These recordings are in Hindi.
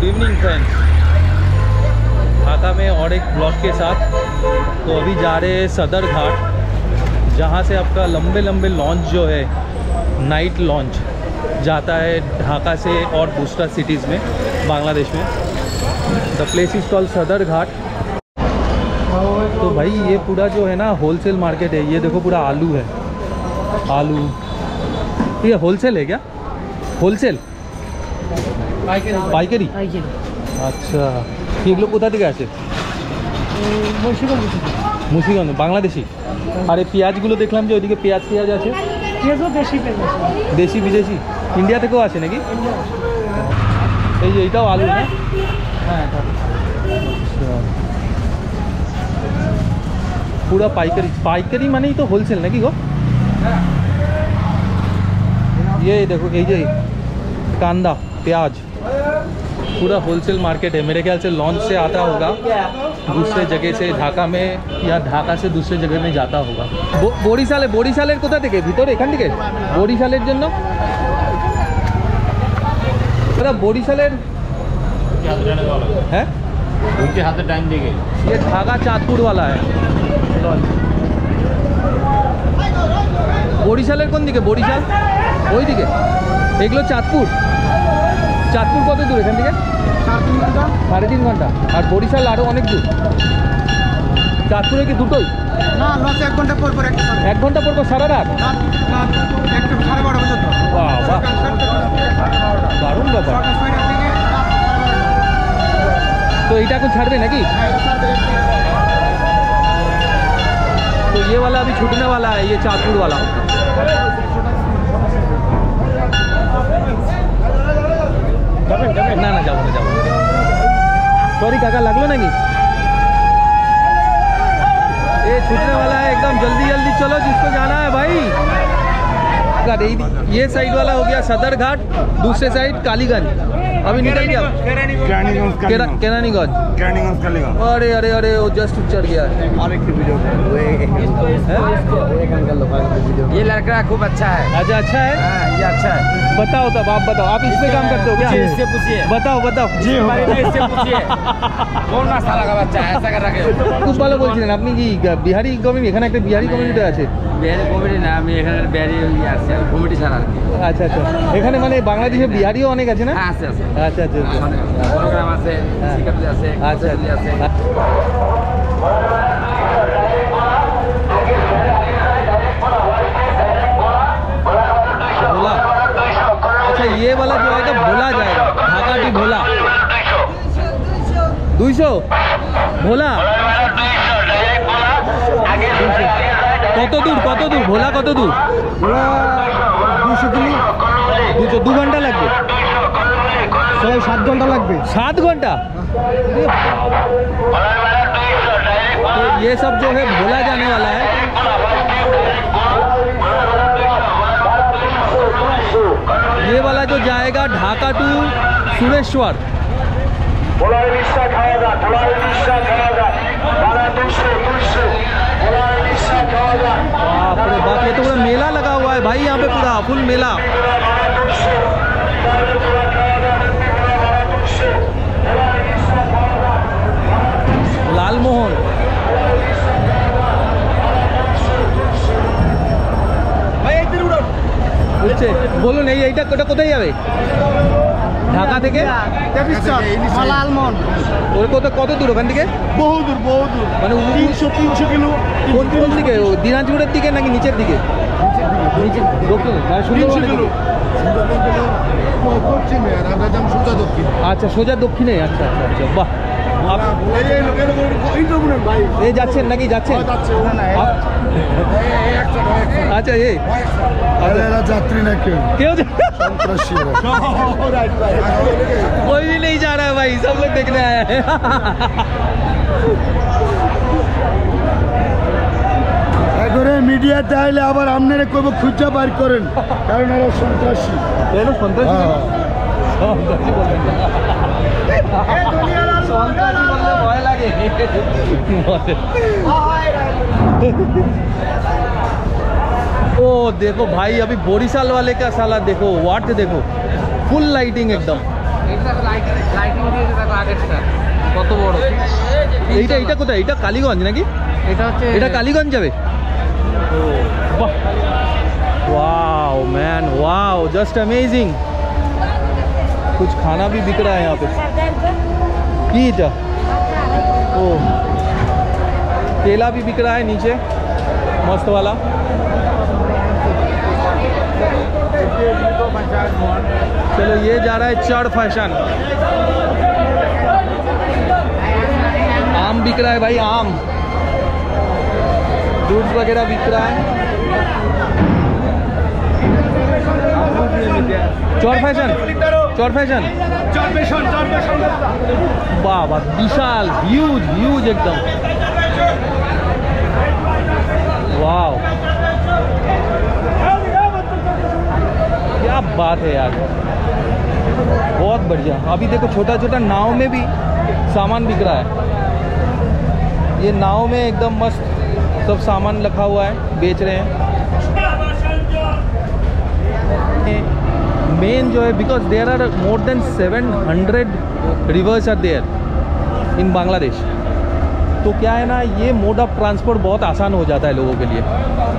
इवनिंग फ्रेंड्स, ढाका में और एक ब्लॉग के साथ। तो अभी जा रहे हैं सदर घाट, जहाँ से आपका लंबे लंबे लॉन्च जो है, नाइट लॉन्च जाता है ढाका से और दूसरा सिटीज़ में बांग्लादेश में। द प्लेस इज़ कॉल्ड सदर घाट। तो भाई ये पूरा जो है ना होलसेल मार्केट है। ये देखो पूरा आलू है, आलू। ये होलसेल है क्या? होलसेल पाइकाরি। আচ্ছা, এগুলো কোথা থেকে আসে? মুন্সিগঞ্জ, বাংলাদেশি। আর এই পেঁয়াজগুলো দেখলাম যে ওইদিকে পেঁয়াজ আছে। দেশি বিদেশি ইন্ডিয়া থেকেও আসে নাকি? এই যে এইটাও আলু না? হ্যাঁ, पूरा पाइकारी माने ही तो होलसेल ना कि गो। ये देखो ये कांदा प्याज पूरा होलसेल मार्केट है। मेरे ख्याल से लॉन्च से आता होगा दूसरे जगह से, ढाका में या ढाका से दूसरे जगह में जाता होगा। বরিশালের কোথা থেকে? ভিতরে এখান থেকে বরিশালের জন্য ওরা বরিশালের है उनके हाथ टाइम देंगे। ये ढाका चाँदपुर वाला है। বরিশালের কোন দিকে? বরিশাল ওই দিকে, এগুলো চাঁদপুর। চাঁদপুর কত দূর এখান থেকে? 3.5 ঘন্টা। আর বরিশাল আরও অনেক দূর। চাঁদপুরে কি দুটোই? না, 1 ঘন্টা পর পর। 1 ঘন্টা পর পর সারা রাত? একটা 12:30 পর্যন্ত। বাহ বাহ, দারুণ ব্যাপার। तो এইটা এখন ছাড়বে নাকি? तो ये वाला अभी छूटने वाला है, ये चाँदपुर वाला। ना जाओ ना जाओ, सॉरी काका, लगलो नाकि? ये छूटने वाला है एकदम। जल्दी जल्दी चलो जिसको जाना है भाई। ये साइड वाला हो गया सदर घाट, दूसरे साइड कालीगंज। अभी निकल गया केरानीगंज। अरे अरे अरे, वो जस्ट चढ़ गया है। ये लड़का खूब अच्छा है। अच्छा है। ये अच्छा है। बताओ तब, आप बताओ, आप इसमें काम करते हो क्या? इससे पूछिए। बताओ जी इससे पूछिए कौन माशाला का बच्चा है ऐसा कर रखे। খুব ভালো বলছিলেন আপনি। কি বিহারি কমিউনিটি? এখানে একটা বিহারি কমিউনিটি আছে। বিহারি কমিউনিটি না, আমি এখানে বিহারি আছে কমিউনিটি ছাড়া আর কি। আচ্ছা আচ্ছা, এখানে মানে বাংলাদেশে বিহারিও অনেক আছে না? হ্যাঁ আছে আছে। আচ্ছা আচ্ছা, প্রোগ্রাম আছে, সিকাপলি আছে। আচ্ছা আছে। भोला। अच्छा, ये वाला जो है भोला जाएगा, ढाका टू भोला 200 भोला। কত দূর ভোলা? কত দূর? 200 কিলো। 2 ঘন্টা লাগবে? 7 ঘন্টা লাগবে। 7 घंटा? तो ये सब जो है भोला जाने वाला है। ये वाला जो जाएगा ढाका टू सुरेश्वर। बाप रे बाप, ये तो पूरा मेला लगा हुआ है भाई, यहाँ पे पूरा फुल मेला। लालमोहन। বুঝছে, বলুন এইটা কোথায় যাবে? ঢাকা থেকে লালমোহন। ওর কত দূর ওখান থেকে? বহু দূর মানে 300 কিলো। কোন দিকে? দিনাজপুরের দিকে নাকি নিচের দিকে? দক্ষিণ, মানে সুন্দরবনের দিকে। আচ্ছা, সোজা দক্ষিণে। আচ্ছা আচ্ছা আচ্ছা, বাহ। এই যাচ্ছেন নাকি? যাচ্ছেন? अच्छा ये যাত্রী না क्यों कोई भी नहीं जा रहा है भाई, सब लोग देखने आया है। করে মিডিয়াতে আইলে আবার আপনারা কইব খুঁজা বার করেন, কারণ এরা সন্ত্রাসী। এরা সন্ত্রাসী? সন্ত্রাসী বলবেন না, সন্ত্রাসী বললে ভয় লাগে। ओ देखो भाई, अभी बोरीशाल वाले का साला देखो, वाट देखो, फुल लाइटिंग एकदम। কত বড় এইটা কোথায়? এটা কালীগঞ্জ নাকি? এটা হচ্ছে এটা कालीगंज যাবে। वाह wow man wow just amazing. कुछ खाना भी बिक रहा है यहाँ पे। पिज़्ज़ा ओ केला भी बिक रहा है नीचे मस्त वाला। चलो ये जा रहा है चढ़ फैशन। आम बिक रहा है भाई, आम दूध वगैरह बिक रहा है। चौर फैशन वाह वाह विशाल ह्यूज एकदम वाह क्या बात है यार, बहुत बढ़िया। अभी देखो छोटा छोटा नाव में भी सामान बिक रहा है। ये नाव में एकदम मस्त सब सामान रखा हुआ है, बेच रहे हैं। मेन जो है because there are more than 700 rivers are there in Bangladesh, तो क्या है ना, ये मोड ऑफ ट्रांसपोर्ट बहुत आसान हो जाता है लोगों के लिए।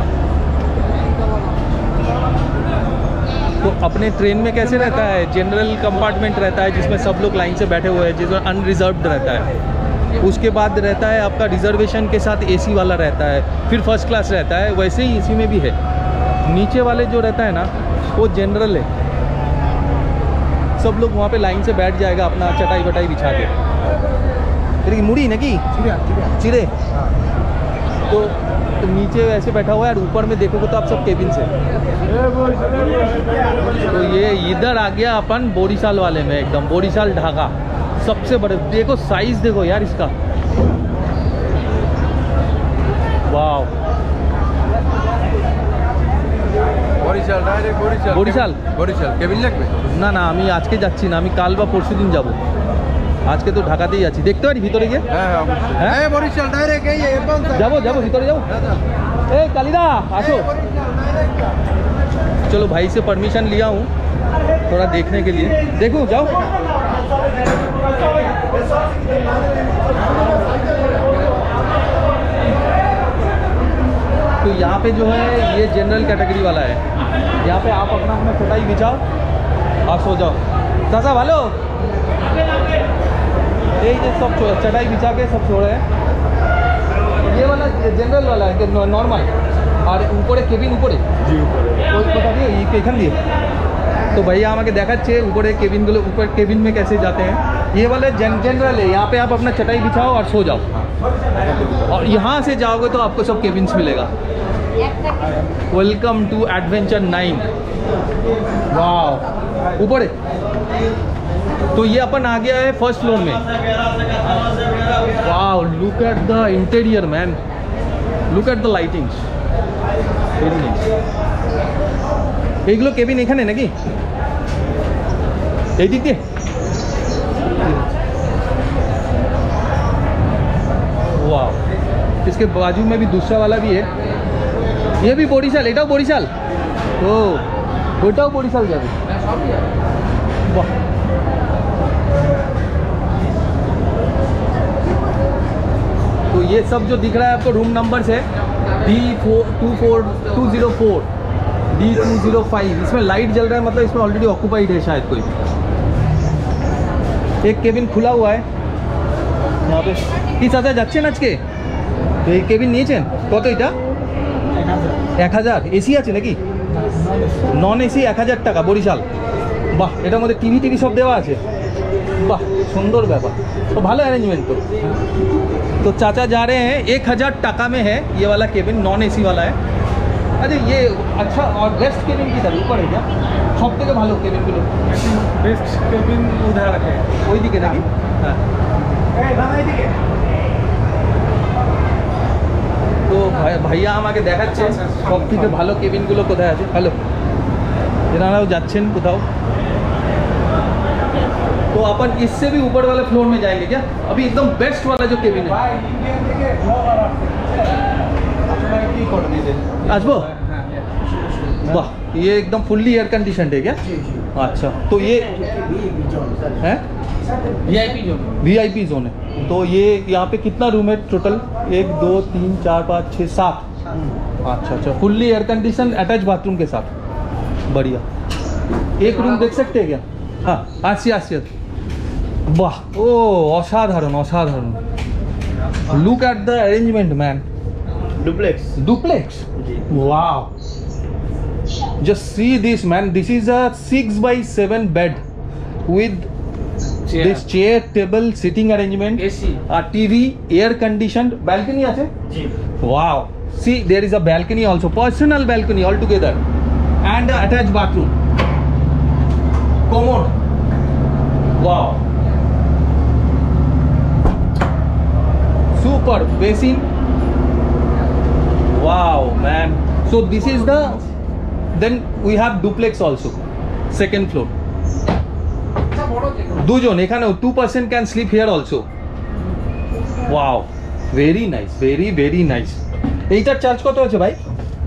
तो अपने ट्रेन में कैसे रहता है, जनरल कंपार्टमेंट रहता है जिसमें सब लोग लाइन से बैठे हुए हैं, जिसमें अनरिजर्व्ड रहता है। उसके बाद रहता है आपका रिजर्वेशन के साथ एसी वाला रहता है, फिर फर्स्ट क्लास रहता है, वैसे ही इसी में भी है। नीचे वाले जो रहता है ना वो जनरल है, सब लोग वहाँ पे लाइन से बैठ जाएगा अपना चटाई बटाई बिछा के। तेरी मुड़ी ना कि चिड़े तो नीचे वैसे बैठा हुआ है, और ऊपर में देखोगे तो आप सब केबिन से। तो ये इधर आ गया अपन बोरीशाल वाले में, एकदम बोरीशाल ढाका सबसे बड़े। देखो साइज देखो यार इसका, wow. Barishal direct Barishal cabin লাগবে না না, আমি আজকে যাচ্ছি না, আমি কাল বা পরশু দিন যাবো। আজকে তো ঢাকাতেই যাচ্ছি, দেখতে পারি ভিতরে গিয়ে। হ্যাঁ অবশ্যই। হ্যাঁ বরিশাল ডাইরেক্ট এই যাবো ভিতরে যাবো। ए कालिदा आसो। चलो भाई से परमिशन लिया हूँ थोड़ा देखने के लिए, देखो जाओ। तो यहाँ पे जो है ये जनरल कैटेगरी वाला है, यहाँ पे आप अपना चटाई बिछाओ और सो जाओ। चाचा भालो यही सब चटाई बिछा के सब सो रहे हैं। ये वाला जनरल वाला है नॉर्मल, और ऊपर केबिन ऊपर दिए। तो भैया আমাকে দেখাচ্ছে ऊपर केबिनগুলো, ऊपर केबिन में कैसे जाते हैं। ये वाला जनरल है, यहाँ पे आप अपना चटाई बिछाओ और सो जाओ, और यहाँ से जाओगे तो आपको सब केबिन्स मिलेगा। Welcome to adventure 9। वाह ऊपर है। तो ये अपन आ गया है फर्स्ट फ्लोर में। वाह look at the interior man, look at the lightings, very nice. এইগুলো কেবিন এখানে নাকি এই দিক দিয়ে? वाह इसके बाजू में भी दूसरा वाला भी है, ये भी बोरीशाल। এটাও बोरीशाल, ও ওটাও बोरीशाल যাবে। वाह तो ये सब जो दिख रहा है आपको रूम नंबर है D204 D205। इसमें लाइट जल रहा है, मतलब इसमें ऑलरेडी ऑक्यूपाइड है शायद कोई। एक केबिन खुला हुआ है यहाँ पे। কি চাচা যাচ্ছেন আজকে? এই কেবিন নিয়েছেন কত? এটা 1000। এসি আছে নাকি? নন এসি 1000 টাকা বরিশাল। বাহ এটার মধ্যে টিভি সব দেওয়া আছে। वाह सुंदर ব্যাপার, तो ভালো अरेंजमेंट। तो चाचा जा रहे हैं 1000 টাকা में है ये वाला केबिन, नॉन एसी वाला है। अरे ये अच्छा और बेस्ट केबिन की तरह ऊपर है क्या? सब থেকে ভালো কেবিনগুলো বেস্ট কেবিন উধার রাখে ওই দিকে নাকি? হ্যাঁ এই দাদা এইদিকে। তো ভাইয়া আমাকে দেখাচ্ছে সব থেকে ভালো কেবিনগুলো কোথায় আছে। হ্যালো, এনারাও যাচ্ছেন কোথাও। तो अपन इससे भी ऊपर वाले फ्लोर में जाएंगे क्या? अभी एकदम बेस्ट वाला जो केबिन है। आजबो वाह ये एकदम फुल्ली एयर कंडीशनड है क्या? अच्छा, तो ये है VIP जोन है। तो ये यहाँ पे कितना रूम है टोटल? 1 2 3 4 5 6 7। अच्छा, fully air condition attach bathroom के साथ, बढ़िया। एक रूम देख सकते हैं क्या? हाँ, आसिया वाह, ओ असाधारण असाधारण। Look at the arrangement man. Duplex वाह, just see this man, this is a 6x7 bed with this chair, table, sitting arrangement, AC, TV, air conditioned, balcony ache wow, see there is a balcony also, personal balcony altogether, and attached bathroom, commode, wow, super basin, wow man. So this is the, then we have duplex also, second floor, দুজন এখানেও 2% can sleep here also, wow, very nice, very nice। এইটার চার্জ কত আছে ভাই?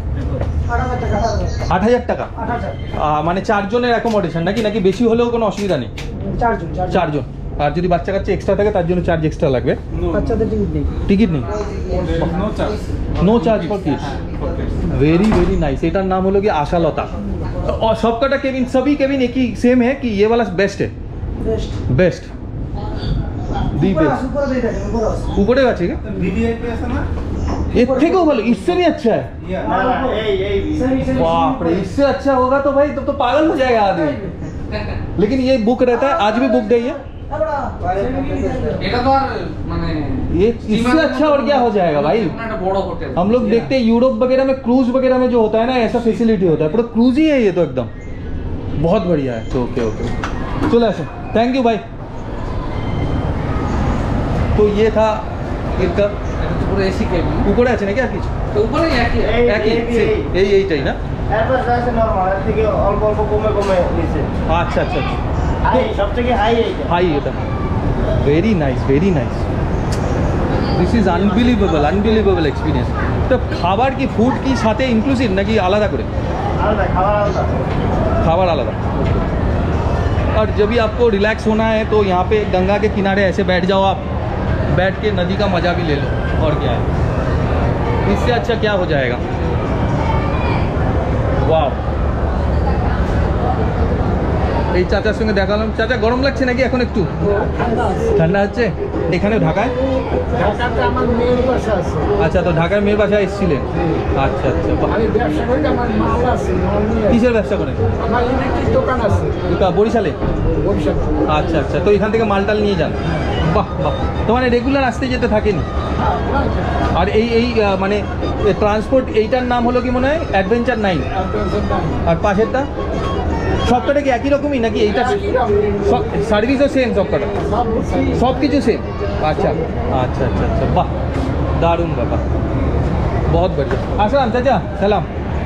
৮০০০ টাকা। মানে 4 জনের অ্যাকোমোডেশন নাকি বেশি হলেও কোনো অসুবিধা নেই? 4 জন। আর যদি বাচ্চা কাচ্চা এক্সট্রা থাকে তার জন্য চার্জ এক্সট্রা লাগবে। বাচ্চাদের টিকিট নেই। No charge for kids, very nice. एटार नाम हलो कि आशालता। और सबकटा केबिन, सभी केबिन एक ही सेम है कि ये वाला बेस्ट है? Best the best. ऊपरे আছে কি? ভিভিআইপি আছে না? এর থেকেও ভালো, इससे भी अच्छा है। बाप रे, इससे अच्छा होगा तो भाई तब तो पागल हो जाएगा आदमी। लेकिन ये बुक रहता है, आज भी बुक डे है। ये इससे अच्छा और क्या हो जाएगा भाई? हम लोग देखते हैं यूरोप वगैरह में, क्रूज वगैरह में जो होता है ना, ऐसा फैसिलिटी होता है, पूरा क्रूज ही है ये तो एकदम बहुत बढ़िया है। ओके चलो ऐसे, थैंक यू भाई। तो ये था इनका पूरा एसी केबिन। ऊपर আছে নাকি আর কিছু? তো উপরে একই এইটাই না? এরপর আছে নরমাল, এর থেকে অল্প অল্প কমে নিচে। আচ্ছা হাই, সবথেকে হাই এইটা। হাই এটা, very nice. This is unbelievable experience. তো খাবার কি ফুড কি সাথে ইনক্লুসিভ নাকি আলাদা করে? আলাদা, खाबर आलादा। और जब भी आपको रिलैक्स होना है तो यहाँ पे गंगा के किनारे ऐसे बैठ जाओ, आप बैठ के नदी का मज़ा भी ले लो, और क्या है, इससे अच्छा क्या हो जाएगा। वाह, এই চাচার সঙ্গে দেখালাম। চাচা গরম লাগছে নাকি এখন? একটু ঠান্ডা হচ্ছে এখানে ঢাকায়? ঢাকাতে আমার মেয়ের বাসা আছে। আচ্ছা, তো ঢাকার মেয়ের বাসায় এসেছিলেন? আচ্ছা, আমি ব্যবসা করি, আমার মাল আছে। কিসের ব্যবসা করেন? আমার ইলেকট্রিক দোকান আছে বরিশালে। আচ্ছা, তো এখান থেকে মালটাল নিয়ে যান। বাহ, তো মানে রেগুলার আসতে যেতে থাকেনি? আর এই মানে ট্রান্সপোর্ট এইটার নাম হলো কি মনে হয়? অ্যাডভেঞ্চার 9। আর পাশেরটা সবকটা কি একই রকমই নাকি? এইটা সার্ভিসও সেম সবকটা? সব কিছু সেম? আচ্ছা, বাহ, দারুণ ব্যাপার, बहुत बढ़िया। আসলাম চাচা, সালাম।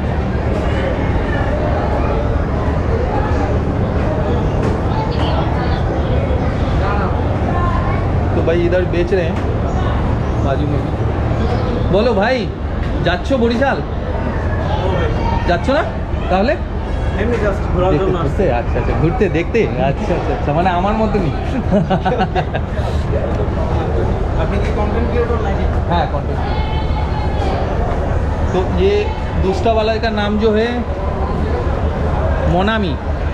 तो भाई इधर बेच रहे हैं बाजू में। बोलो भाई, যাচ্ছো বরিশাল? যাচ্ছো না তাহলে? ঘুরতে? আচ্ছা, ঘুরতে দেখতে। আচ্ছা, মানে আমার মতনই। আপনি কি কন্টেন্ট ক্রিয়েটর নাকি? हाँ, कंटेंट। तो ये दूसरा वाला का नाम जो है मोनामी,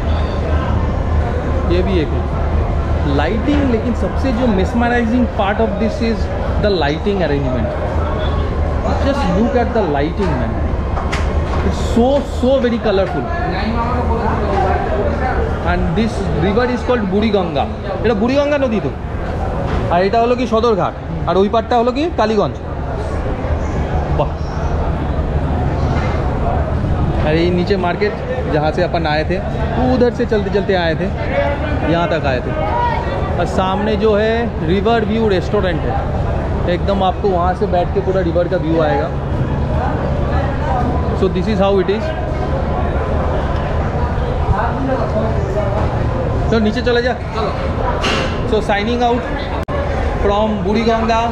ये भी एक है। लाइटिंग, लेकिन सबसे जो mesmerising part of this is the lighting arrangement. Just look at the lighting man, it's so very colorful, and this river is called Buriganga. এটা বুড়িগঙ্গা নদী তো। আর এটা হলো কি সদরঘাট, আর ওই পারটা হলো কি কালীগঞ্জ। वाह। और ये नीचे मार्केट जहाँ से अपन आए थे, उधर से चलते चलते आए थे, यहाँ तक आए थे। और सामने जो है रिवर व्यू रेस्टोरेंट है, एकदम आपको वहाँ से बैठ के पूरा रिवर का व्यू आएगा। So this is how it is. तो नीचे चले जा। So signing out from Buriganga.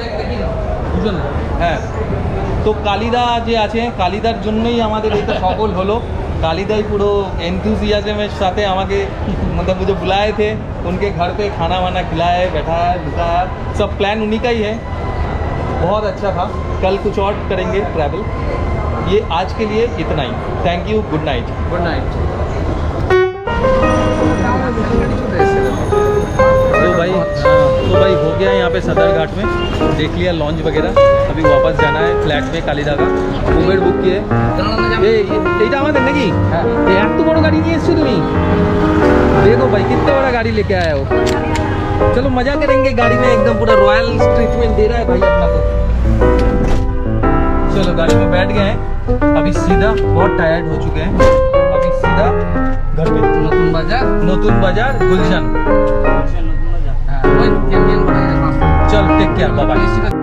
হ্যাঁ, তো কালিদা যে আছে, কালিদার জন্যই আমাদের এটা সফল হলো। কালিদাই পুরো এনথুজিয়াজমের সাথে আমাকে मतलब मुझे बुलाए थे, उनके घर पे खाना वाना खिलाए, बैठाया बिठाया, सब प्लान उन्हीं का ही है। बहुत अच्छा था। कल कुछ और करेंगे ट्रैवल। ये आज के लिए इतना ही। Thank you, good night. Good night. तो भाई हो गया यहाँ पे सदर घाट में, देख लिया लॉन्च वगैरह। अभी वापस जाना है फ्लैट में कालिदा का। उबेर बुक किए। এইটা আমাদের নাকি? এত বড় গাড়ি নিয়ে এসছো তুমি? देखो भाई कितना बड़ा गाड़ी लेके आया हो। चलो मजा करेंगे गाड़ी में, एकदम पूरा रॉयल ट्रीटमेंट दे रहा है भाई अपना तो। चलो गाड़ी में बैठ गए हैं, अभी सीधा, बहुत टायर्ड हो चुके हैं, अभी सीधा घर पे। नतून बाजार गुलशन। चल टेक केयर, बाय बाय।